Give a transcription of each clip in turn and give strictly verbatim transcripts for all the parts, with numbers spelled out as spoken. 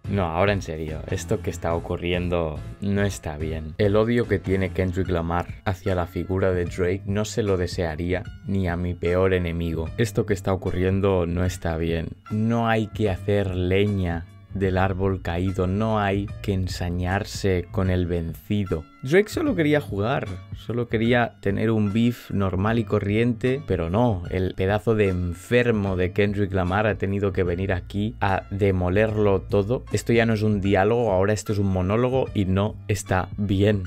No, ahora en serio, esto que está ocurriendo no está bien. El odio que tiene Kendrick Lamar hacia la figura de Drake no se lo desearía ni a mi peor enemigo. Esto que está ocurriendo no está bien. No hay que hacer leña del árbol caído, no hay que ensañarse con el vencido. Drake solo quería jugar, solo quería tener un beef normal y corriente, pero no, el pedazo de enfermo de Kendrick Lamar ha tenido que venir aquí a demolerlo todo. Esto ya no es un diálogo, ahora esto es un monólogo y no está bien.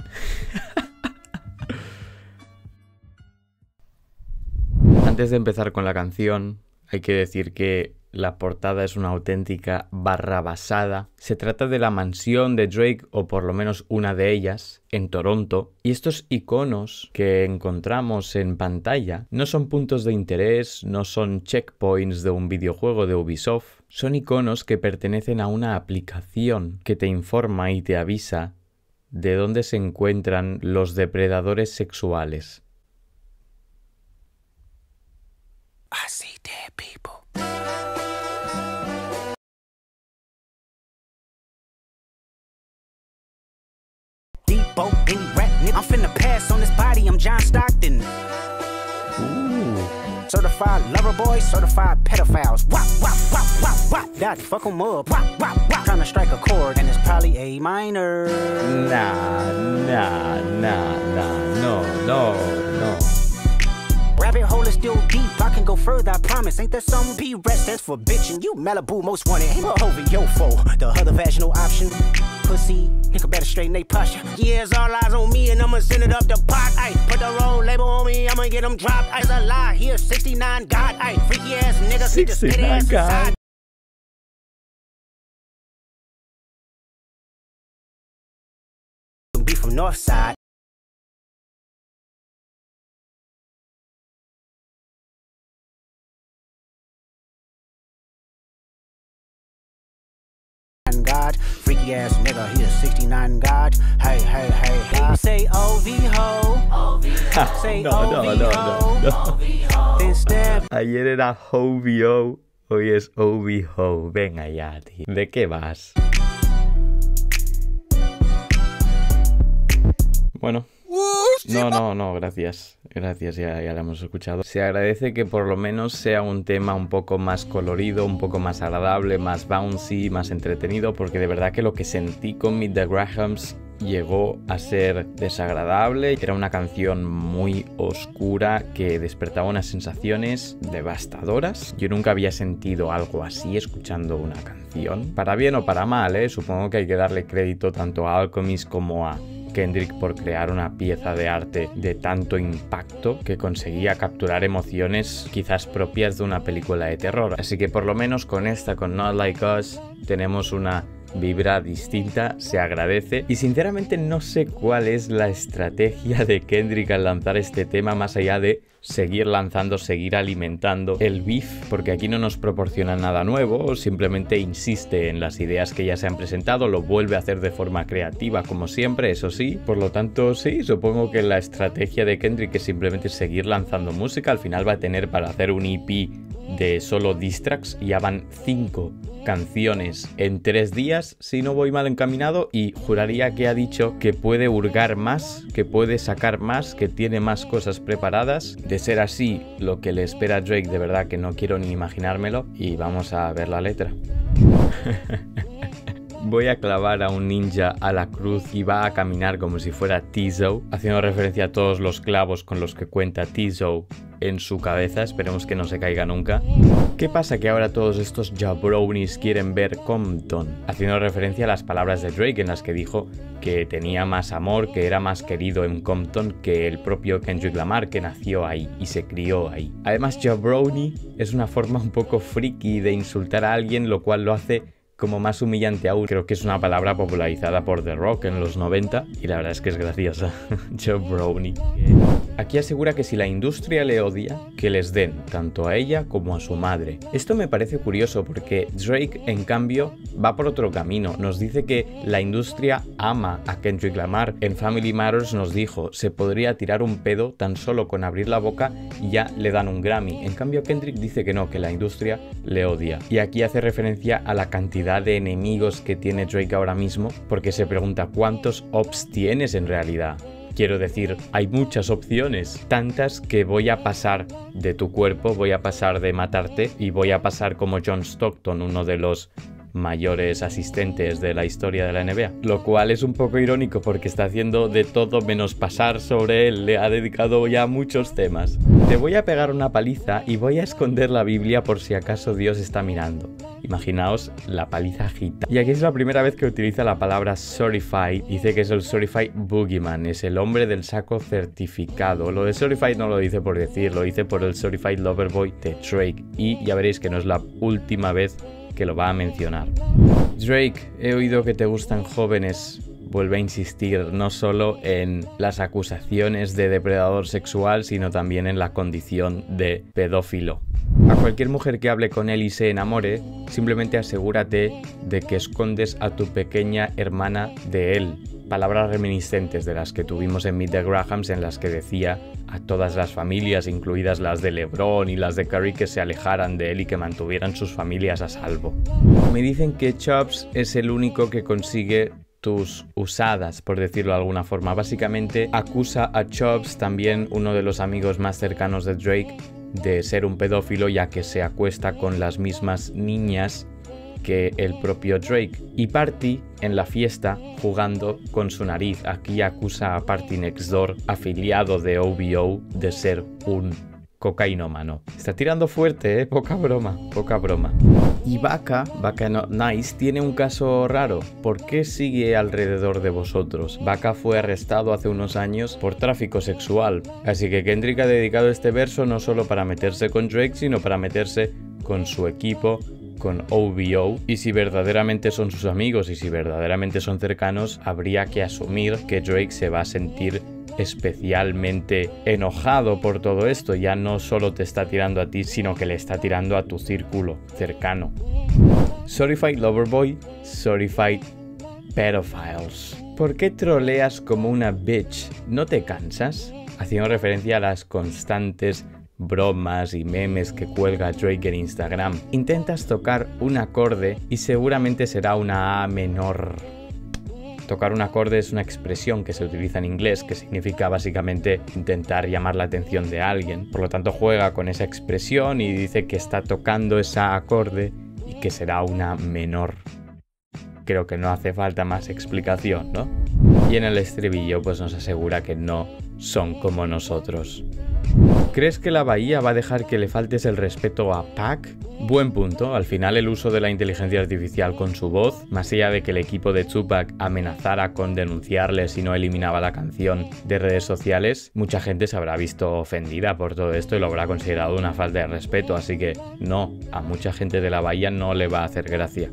Antes de empezar con la canción, hay que decir que la portada es una auténtica barrabasada. Se trata de la mansión de Drake, o por lo menos una de ellas, en Toronto. Y estos iconos que encontramos en pantalla no son puntos de interés, no son checkpoints de un videojuego de Ubisoft. Son iconos que pertenecen a una aplicación que te informa y te avisa de dónde se encuentran los depredadores sexuales. I see dead people. I'm finna pass on this body, I'm John Stockton. Ooh. Certified lover boy, certified pedophiles. Wop, wop, wop, wop, wop. Daddy, fuck 'em up. Wop, wop, wop. Trying to strike a chord, and it's probably A minor. Nah, nah, nah, nah, no, no, no. Rabbit hole is still deep, I can go further, I promise. Ain't there some B-rest that's for bitching? You Malibu most wanted, ain't over your foe. The other vaginal option, pussy, nigga better straighten they posture. Yeah, it's all eyes on me and I'ma send it up the pot. Ay, put the wrong label on me, I'ma get them dropped. It's a lie, here sixty-nine God, ay, freaky ass niggas need to stay their ass inside. Be from north side. God, freaky ass nigga, he a sixty-nine God. Hey, hey, hey, hey. Say O V ho. Say no, no, no, no, no. Then step. Ayer era H O V O, hoy es O V Ho. Venga ya, tío. ¿De qué vas? Bueno. No, no, no, gracias. Gracias, ya, ya lo hemos escuchado. Se agradece que por lo menos sea un tema un poco más colorido, un poco más agradable, más bouncy, más entretenido, porque de verdad que lo que sentí con Meet the Grahams llegó a ser desagradable. Era una canción muy oscura que despertaba unas sensaciones devastadoras. Yo nunca había sentido algo así escuchando una canción. Para bien o para mal, ¿eh? Supongo que hay que darle crédito tanto a Alchemist como a Kendrick por crear una pieza de arte de tanto impacto que conseguía capturar emociones quizás propias de una película de terror. Así que por lo menos con esta, con Not Like Us, tenemos una vibra distinta, se agradece. Y sinceramente no sé cuál es la estrategia de Kendrick al lanzar este tema, más allá de seguir lanzando, seguir alimentando el beef, porque aquí no nos proporciona nada nuevo, simplemente insiste en las ideas que ya se han presentado, lo vuelve a hacer de forma creativa como siempre, eso sí. Por lo tanto, sí, supongo que la estrategia de Kendrick es simplemente seguir lanzando música. Al final va a tener para hacer un E P de solo diss tracks, ya van cinco canciones en tres días, si no voy mal encaminado, y juraría que ha dicho que puede hurgar más, que puede sacar más, que tiene más cosas preparadas. De ser así, lo que le espera a Drake de verdad que no quiero ni imaginármelo, y vamos a ver la letra. Voy a clavar a un ninja a la cruz y va a caminar como si fuera Tizo, haciendo referencia a todos los clavos con los que cuenta Tizo en su cabeza. Esperemos que no se caiga nunca. ¿Qué pasa? Que ahora todos estos jabronis quieren ver Compton, haciendo referencia a las palabras de Drake en las que dijo que tenía más amor, que era más querido en Compton que el propio Kendrick Lamar, que nació ahí y se crió ahí. Además, jabroni es una forma un poco friki de insultar a alguien, lo cual lo hace como más humillante aún. Creo que es una palabra popularizada por The Rock en los noventa y la verdad es que es graciosa. Jabroni. Aquí asegura que si la industria le odia, que les den, tanto a ella como a su madre. Esto me parece curioso porque Drake, en cambio, va por otro camino. Nos dice que la industria ama a Kendrick Lamar. En Family Matters nos dijo, se podría tirar un pedo tan solo con abrir la boca y ya le dan un Grammy. En cambio, Kendrick dice que no, que la industria le odia. Y aquí hace referencia a la cantidad de enemigos que tiene Drake ahora mismo, porque se pregunta cuántos ops tienes en realidad. Quiero decir, hay muchas opciones, tantas que voy a pasar de tu cuerpo, voy a pasar de matarte y voy a pasar como John Stockton, uno de los mayores asistentes de la historia de la N B A. Lo cual es un poco irónico porque está haciendo de todo menos pasar sobre él, le ha dedicado ya muchos temas. Te voy a pegar una paliza y voy a esconder la Biblia por si acaso Dios está mirando. Imaginaos la paliza gitana. Y aquí es la primera vez que utiliza la palabra certified. Dice que es el certified boogeyman, es el hombre del saco certificado. Lo de certified no lo dice por decir, lo dice por el certified lover boy de Drake. Y ya veréis que no es la última vez que lo va a mencionar. Drake, he oído que te gustan jóvenes. Vuelve a insistir no solo en las acusaciones de depredador sexual, sino también en la condición de pedófilo. A cualquier mujer que hable con él y se enamore, simplemente asegúrate de que escondes a tu pequeña hermana de él. Palabras reminiscentes de las que tuvimos en Meet the Grahams, en las que decía a todas las familias, incluidas las de LeBron y las de Curry, que se alejaran de él y que mantuvieran sus familias a salvo. Me dicen que Chubbs es el único que consigue tus usadas, por decirlo de alguna forma. Básicamente acusa a Chubbs, también uno de los amigos más cercanos de Drake, de ser un pedófilo, ya que se acuesta con las mismas niñas que el propio Drake. Y Party en la fiesta jugando con su nariz. Aquí acusa a Party Next Door, afiliado de O V O, de ser un cocainómano. Está tirando fuerte, ¿eh? Poca broma, poca broma. Y Baka, Baka Not Nice, tiene un caso raro. ¿Por qué sigue alrededor de vosotros? Baka fue arrestado hace unos años por tráfico sexual. Así que Kendrick ha dedicado este verso no solo para meterse con Drake, sino para meterse con su equipo, con O V O, y si verdaderamente son sus amigos y si verdaderamente son cercanos, habría que asumir que Drake se va a sentir especialmente enojado por todo esto. Ya no solo te está tirando a ti, sino que le está tirando a tu círculo cercano. Certified Lover Boy, Certified Pedophiles. ¿Por qué troleas como una bitch? ¿No te cansas? Haciendo referencia a las constantes bromas y memes que cuelga Drake en Instagram. Intentas tocar un acorde y seguramente será una A menor. Tocar un acorde es una expresión que se utiliza en inglés que significa básicamente intentar llamar la atención de alguien. Por lo tanto juega con esa expresión y dice que está tocando esa acorde y que será una menor. Creo que no hace falta más explicación, ¿no? Y en el estribillo pues nos asegura que no son como nosotros. ¿Crees que la Bahía va a dejar que le faltes el respeto a Pac? Buen punto. Al final el uso de la inteligencia artificial con su voz, más allá de que el equipo de Tupac amenazara con denunciarle si no eliminaba la canción de redes sociales, mucha gente se habrá visto ofendida por todo esto y lo habrá considerado una falta de respeto, así que no, a mucha gente de la Bahía no le va a hacer gracia.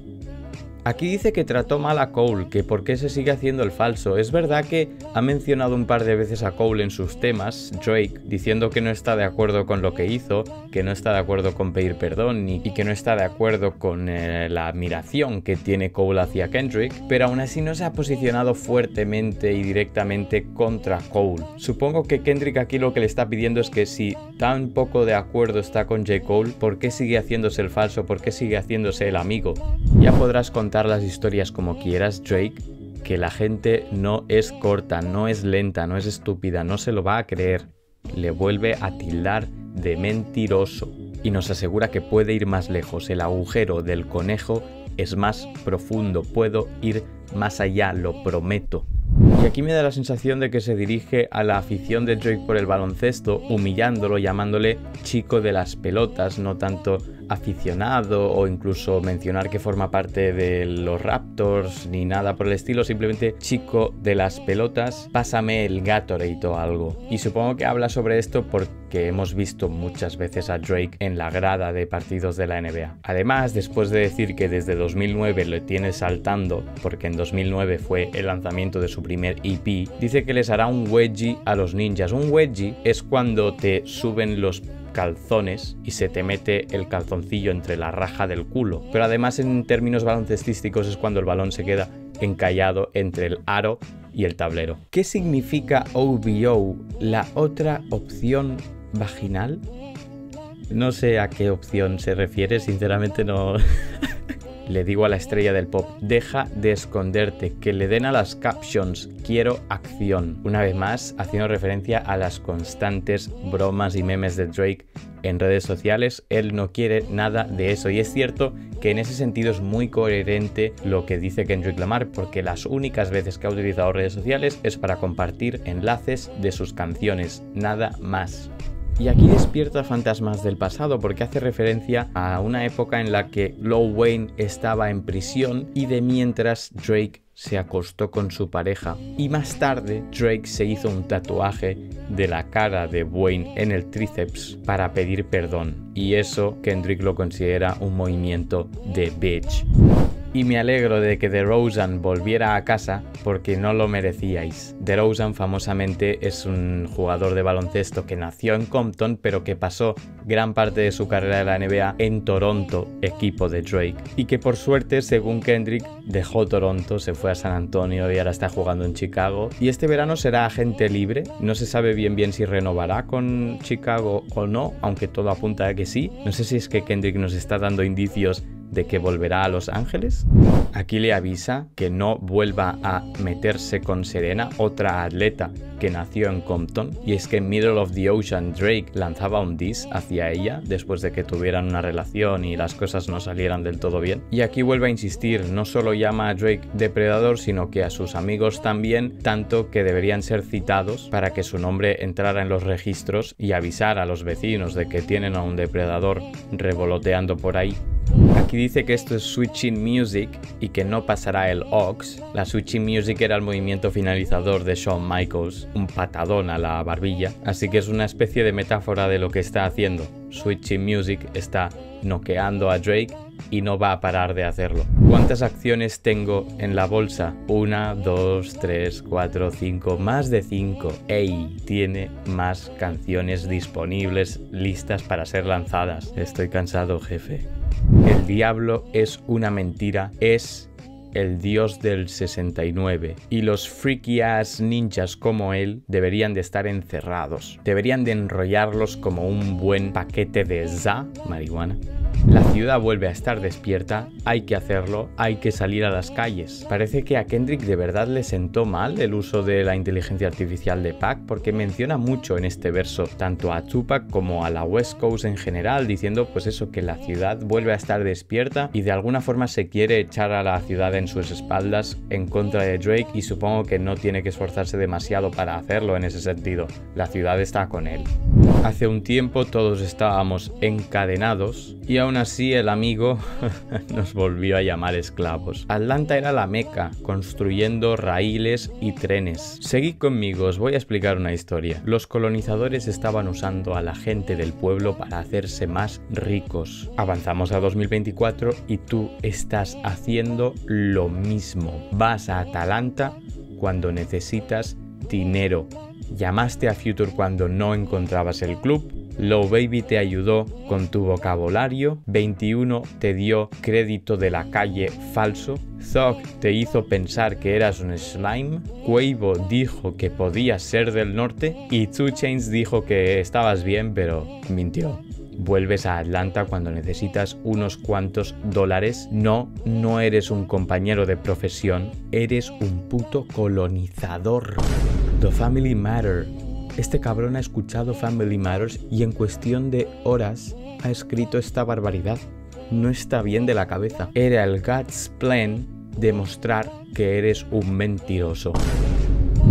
Aquí dice que trató mal a Cole, que por qué se sigue haciendo el falso. Es verdad que ha mencionado un par de veces a Cole en sus temas, Drake, diciendo que no está de acuerdo con lo que hizo, que no está de acuerdo con pedir perdón y, y que no está de acuerdo con eh, la admiración que tiene Cole hacia Kendrick, pero aún así no se ha posicionado fuertemente y directamente contra Cole. Supongo que Kendrick aquí lo que le está pidiendo es que si tan poco de acuerdo está con J. Cole, ¿por qué sigue haciéndose el falso? ¿Por qué sigue haciéndose el amigo? Ya podrás contar las historias como quieras, Drake, que la gente no es corta, no es lenta, no es estúpida, no se lo va a creer. Le vuelve a tildar de mentiroso y nos asegura que puede ir más lejos. El agujero del conejo es más profundo, puedo ir más allá, lo prometo. Y aquí me da la sensación de que se dirige a la afición de Drake por el baloncesto, humillándolo, llamándole chico de las pelotas, no tanto aficionado o incluso mencionar que forma parte de los Raptors ni nada por el estilo, simplemente chico de las pelotas, pásame el Gatorade o algo. Y supongo que habla sobre esto porque hemos visto muchas veces a Drake en la grada de partidos de la N B A. Además, después de decir que desde dos mil nueve lo tiene saltando, porque en dos mil nueve fue el lanzamiento de su primer E P, dice que les hará un wedgie a los ninjas. Un wedgie es cuando te suben los calzones y se te mete el calzoncillo entre la raja del culo, pero además en términos baloncestísticos es cuando el balón se queda encallado entre el aro y el tablero. ¿Qué significa O V O, la otra opción vaginal? No sé a qué opción se refiere, sinceramente no... Le digo a la estrella del pop, deja de esconderte, que le den a las captions, quiero acción. Una vez más, haciendo referencia a las constantes bromas y memes de Drake en redes sociales, él no quiere nada de eso. Y es cierto que en ese sentido es muy coherente lo que dice Kendrick Lamar, porque las únicas veces que ha utilizado redes sociales es para compartir enlaces de sus canciones, nada más. Y aquí despierta fantasmas del pasado porque hace referencia a una época en la que Lil Wayne estaba en prisión y de mientras Drake se acostó con su pareja. Y más tarde Drake se hizo un tatuaje de la cara de Wayne en el tríceps para pedir perdón. Y eso Kendrick lo considera un movimiento de bitch. Y me alegro de que DeRozan volviera a casa porque no lo merecíais. DeRozan famosamente es un jugador de baloncesto que nació en Compton pero que pasó gran parte de su carrera de la N B A en Toronto, equipo de Drake. Y que por suerte, según Kendrick, dejó Toronto, se fue a San Antonio y ahora está jugando en Chicago. Y este verano será agente libre. No se sabe bien bien si renovará con Chicago o no, aunque todo apunta a que sí. No sé si es que Kendrick nos está dando indicios de que volverá a Los Ángeles. Aquí le avisa que no vuelva a meterse con Serena, otra atleta que nació en Compton, y es que en Middle of the Ocean Drake lanzaba un diss hacia ella después de que tuvieran una relación y las cosas no salieran del todo bien. Y aquí vuelve a insistir, no solo llama a Drake depredador, sino que a sus amigos también, tanto que deberían ser citados para que su nombre entrara en los registros y avisar a los vecinos de que tienen a un depredador revoloteando por ahí. Aquí dice que esto es Switching Music y que no pasará el Ox. La Switching Music era el movimiento finalizador de Shawn Michaels, un patadón a la barbilla, así que es una especie de metáfora de lo que está haciendo. Switching Music está noqueando a Drake y no va a parar de hacerlo. ¿Cuántas acciones tengo en la bolsa? Una, dos, tres, cuatro, cinco, más de cinco. ¡Ey! Tiene más canciones disponibles, listas para ser lanzadas. Estoy cansado, jefe. El diablo es una mentira, es el dios del sesenta y nueve, y los freaky ass ninjas como él deberían de estar encerrados. Deberían de enrollarlos como un buen paquete de za, marihuana. La ciudad vuelve a estar despierta, hay que hacerlo, hay que salir a las calles. Parece que a Kendrick de verdad le sentó mal el uso de la inteligencia artificial de Pac, porque menciona mucho en este verso tanto a Tupac como a la West Coast en general, diciendo pues eso, que la ciudad vuelve a estar despierta y de alguna forma se quiere echar a la ciudad en sus espaldas en contra de Drake, y supongo que no tiene que esforzarse demasiado para hacerlo en ese sentido. La ciudad está con él. Hace un tiempo todos estábamos encadenados y aún así el amigo nos volvió a llamar esclavos. Atlanta era la meca, construyendo raíles y trenes. Seguid conmigo, os voy a explicar una historia. Los colonizadores estaban usando a la gente del pueblo para hacerse más ricos. Avanzamos a dos mil veinticuatro y tú estás haciendo lo mismo. Vas a Atlanta cuando necesitas dinero. Llamaste a Future cuando no encontrabas el club. Low Baby te ayudó con tu vocabulario. veintiuno te dio crédito de la calle falso. Thug te hizo pensar que eras un slime. Quavo dijo que podías ser del norte. Y two Chainz dijo que estabas bien, pero mintió. Vuelves a Atlanta cuando necesitas unos cuantos dólares. No, no eres un compañero de profesión. Eres un puto colonizador. The Family Matter. Este cabrón ha escuchado Family Matters y en cuestión de horas ha escrito esta barbaridad. No está bien de la cabeza. Era el God's plan demostrar que eres un mentiroso.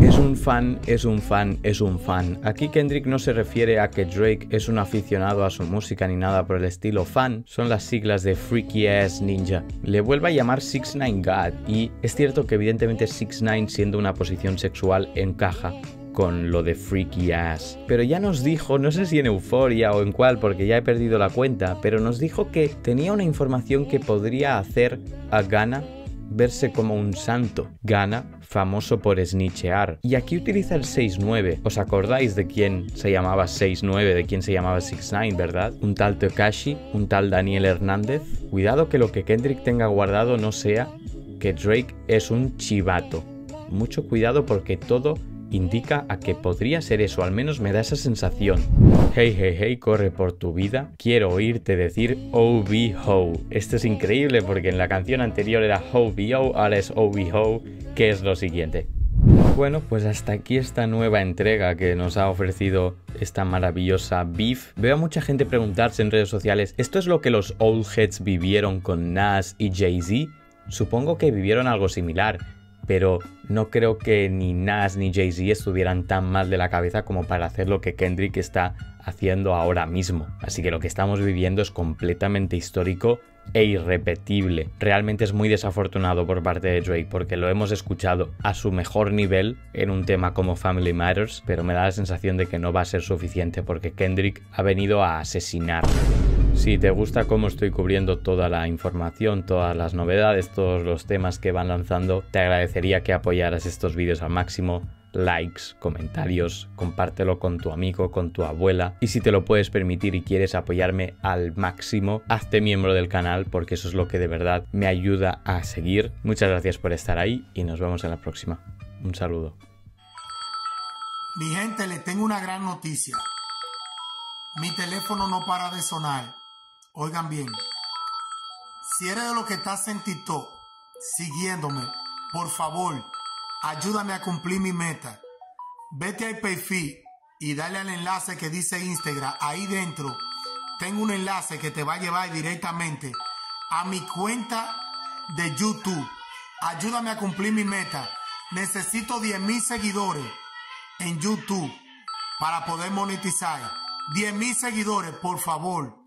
Es un fan, es un fan, es un fan. Aquí Kendrick no se refiere a que Drake es un aficionado a su música ni nada por el estilo. Fan son las siglas de Freaky Ass Ninja. Le vuelve a llamar six nine God y es cierto que evidentemente six nine siendo una posición sexual encaja con lo de Freaky Ass. Pero ya nos dijo, no sé si en Euphoria o en cuál porque ya he perdido la cuenta, pero nos dijo que tenía una información que podría hacer a Gunna verse como un santo. Gunna, famoso por snitchear. Y aquí utiliza el seis nueve. ¿Os acordáis de quién se llamaba seis nueve? De quién se llamaba six nine, ¿verdad? Un tal Tekashi, un tal Daniel Hernández. Cuidado que lo que Kendrick tenga guardado no sea que Drake es un chivato. Mucho cuidado porque todo indica a que podría ser eso, al menos me da esa sensación. Hey, hey, hey, corre por tu vida. Quiero oírte decir O B Ho. Esto es increíble porque en la canción anterior era Ho B O, ahora es O B Ho, que es lo siguiente. Bueno, pues hasta aquí esta nueva entrega que nos ha ofrecido esta maravillosa beef. Veo a mucha gente preguntarse en redes sociales, ¿esto es lo que los old heads vivieron con Nas y Jay-Z? Supongo que vivieron algo similar, pero no creo que ni Nas ni Jay-Z estuvieran tan mal de la cabeza como para hacer lo que Kendrick está haciendo ahora mismo. Así que lo que estamos viviendo es completamente histórico e irrepetible. Realmente es muy desafortunado por parte de Drake porque lo hemos escuchado a su mejor nivel en un tema como Family Matters, pero me da la sensación de que no va a ser suficiente porque Kendrick ha venido a asesinar. Si te gusta cómo estoy cubriendo toda la información, todas las novedades, todos los temas que van lanzando, te agradecería que apoyaras estos vídeos al máximo. Likes, comentarios, compártelo con tu amigo, con tu abuela. Y si te lo puedes permitir y quieres apoyarme al máximo, hazte miembro del canal porque eso es lo que de verdad me ayuda a seguir. Muchas gracias por estar ahí y nos vemos en la próxima. Un saludo. Mi gente, les tengo una gran noticia. Mi teléfono no para de sonar. Oigan bien, si eres de los que estás en TikTok siguiéndome, por favor, ayúdame a cumplir mi meta. Vete a PayFit y dale al enlace que dice Instagram. Ahí dentro tengo un enlace que te va a llevar directamente a mi cuenta de YouTube. Ayúdame a cumplir mi meta. Necesito diez mil seguidores en YouTube para poder monetizar. diez mil seguidores, por favor.